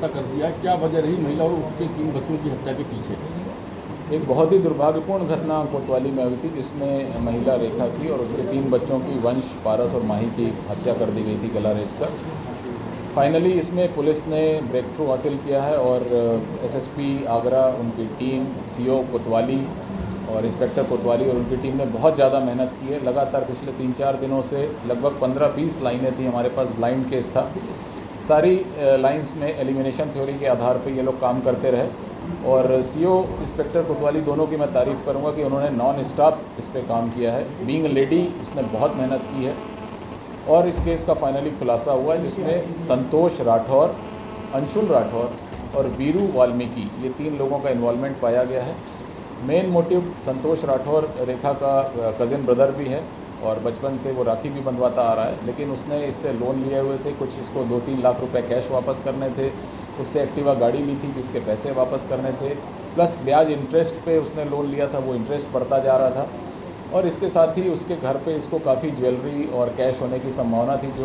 खुलासा कर दिया है। क्या वजह रही महिला और उनके 3 बच्चों की हत्या के पीछे? एक बहुत ही दुर्भाग्यपूर्ण घटना कोतवाली में हुई थी, जिसमें महिला रेखा की और उसके 3 बच्चों की, वंश, पारस और माही की हत्या कर दी गई थी गला रेत कर। फाइनली इसमें पुलिस ने ब्रेक थ्रू हासिल किया है और एसएसपी आगरा, उनकी टीम, सीओ कोतवाली और इंस्पेक्टर कोतवाली और उनकी टीम ने बहुत ज़्यादा मेहनत की है। लगातार पिछले 3-4 दिनों से लगभग 15-20 लाइनें थी, हमारे पास ब्लाइंड केस था। सारी लाइंस में एलिमिनेशन थ्योरी के आधार पर ये लोग काम करते रहे और सीओ इंस्पेक्टर कोतवाली दोनों की मैं तारीफ़ करूंगा कि उन्होंने नॉन स्टॉप इस पर काम किया है। बीइंग लेडी उसने बहुत मेहनत की है और इस केस का फाइनली खुलासा हुआ है, जिसमें संतोष राठौर, अंशुल राठौर और वीरू वाल्मीकि, ये 3 लोगों का इन्वॉल्वमेंट पाया गया है। मेन मोटिव संतोष राठौर रेखा का कज़िन ब्रदर भी है और बचपन से वो राखी भी बंधवाता आ रहा है, लेकिन उसने इससे लोन लिए हुए थे, कुछ इसको 2-3 लाख रुपए कैश वापस करने थे, उससे एक्टिवा गाड़ी ली थी जिसके पैसे वापस करने थे, प्लस ब्याज इंटरेस्ट पे उसने लोन लिया था, वो इंटरेस्ट बढ़ता जा रहा था। और इसके साथ ही उसके घर पे इसको काफ़ी ज्वेलरी और कैश होने की संभावना थी।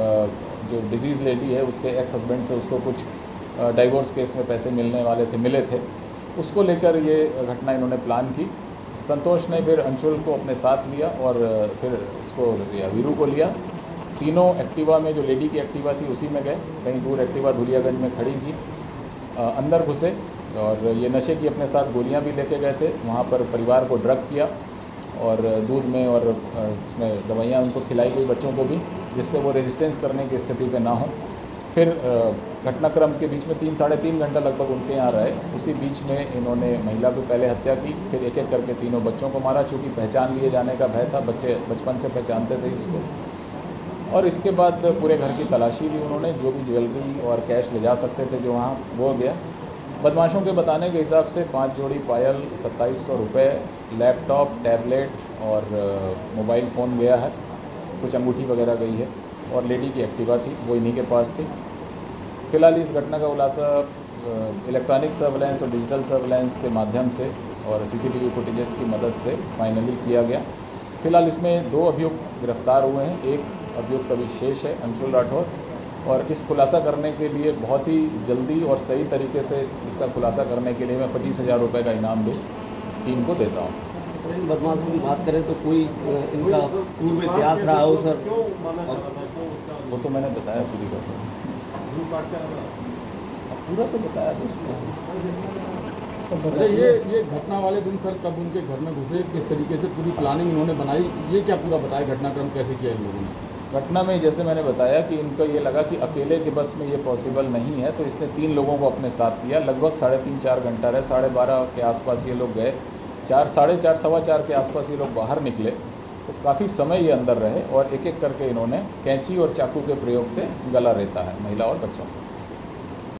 जो डिजीज़ लेडी है उसके एक्स हस्बैंड से उसको कुछ डाइवोर्स केस में पैसे मिले थे, उसको लेकर ये घटना इन्होंने प्लान की। संतोष ने फिर अंशुल को अपने साथ लिया और फिर इसको लिया, वीरू को लिया। तीनों एक्टिवा में, जो लेडी की एक्टिवा थी उसी में गए, कहीं दूर एक्टिवा धुलियागंज में खड़ी थी, अंदर घुसे और ये नशे की अपने साथ गोलियां भी लेके गए थे। वहाँ पर परिवार को ड्रग किया और दूध में और उसमें दवाइयाँ उनको खिलाई गई, बच्चों को भी, जिससे वो रेजिस्टेंस करने की स्थिति पे ना हो। फिर घटनाक्रम के बीच में 3-3.5 घंटा लगभग उनके यहाँ रहे। उसी बीच में इन्होंने महिला को पहले हत्या की, फिर एक एक करके तीनों बच्चों को मारा। चूँकि पहचान लिए जाने का भय था, बच्चे बचपन से पहचानते थे इसको। और इसके बाद पूरे घर की तलाशी ली उन्होंने, जो भी ज्वेलरी और कैश ले जा सकते थे जो वहाँ, वो गया। बदमाशों के बताने के हिसाब से 5 जोड़ी पायल, 2700 रुपये, लैपटॉप, टैबलेट और मोबाइल फ़ोन गया है, कुछ अंगूठी वगैरह गई है और लेडी की एक्टिवा थी, वो इन्हीं के पास थी। फिलहाल इस घटना का खुलासा इलेक्ट्रॉनिक सर्वेलेंस और डिजिटल सर्वेलेंस के माध्यम से और सीसीटीवी फुटेजेस की मदद से फाइनली किया गया। फिलहाल इसमें 2 अभियुक्त गिरफ्तार हुए हैं, एक अभियुक्त अभी शेष है, अंशुल राठौर। और इस खुलासा करने के लिए बहुत ही जल्दी और सही तरीके से इसका खुलासा करने के लिए मैं 25,000 रुपये का इनाम भी टीम को देता हूँ। इन बदमाशों की बात करें तो कोई इनका पूर्व इतिहास रहा हो सर? वो तो मैंने बताया पूरी बात, पूरा तो बताया दोस्तों। अच्छा, ये घटना वाले दिन सर कब उनके घर में घुसे, किस तरीके से पूरी प्लानिंग इन्होंने बनाई, ये क्या पूरा बताया, घटनाक्रम कैसे किया इन लोगों ने? घटना में जैसे मैंने बताया कि इनको ये लगा कि अकेले के बस में ये पॉसिबल नहीं है, तो इसने 3 लोगों को अपने साथ लिया। लगभग 3.5-4 घंटा रहे, 12:30 के आसपास ये लोग गए, 4, 4:30, 4:15 के आसपास ये लोग बाहर निकले, तो काफ़ी समय ये अंदर रहे और एक एक करके इन्होंने कैंची और चाकू के प्रयोग से गला रेता है महिला और बच्चों को।